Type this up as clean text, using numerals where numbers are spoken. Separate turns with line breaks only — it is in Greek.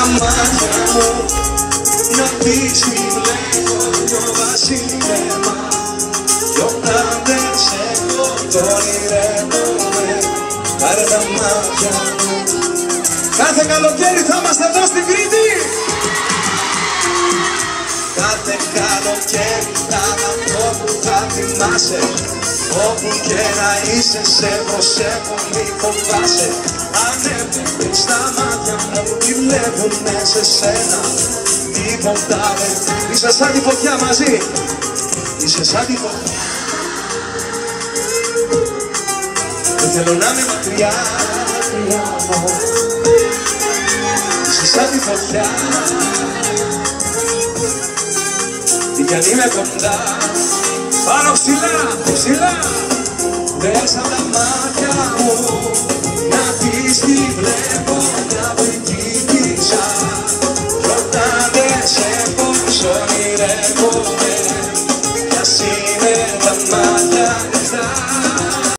μάτια μου να δεις τι βλέπω δυο βασίλεμα κι όταν δεν σε έχω το ονειρεύομαι. Πάρε τα μάτια μου. Κάθε καλοκαίρι θα είμαστε εδώ στην Κρήτη. Κάθε καλοκαίρι θα αυτό που θα θυμάσαι. Όπου και να είσαι σε προσέχω μη φοβάσαι. Ανέβαινε στα μάτια μου τι βλέπουνε σε σένα. Τίποτα δεν. Είσαι σαν τη φωτιά μαζί. Είσαι σαν τη φωτιά. Δεν θέλω να είμαι μακριά. Είσαι σαν τη φωτιά. Τι κι αν είμαι κοντά. Πάνω ψηλά, ψηλά. Μέσα τα μάτια μου να δεις τι βλέπω μια πρικίτησα κι όταν δεν σε έχω σ' ονειρεύομαι.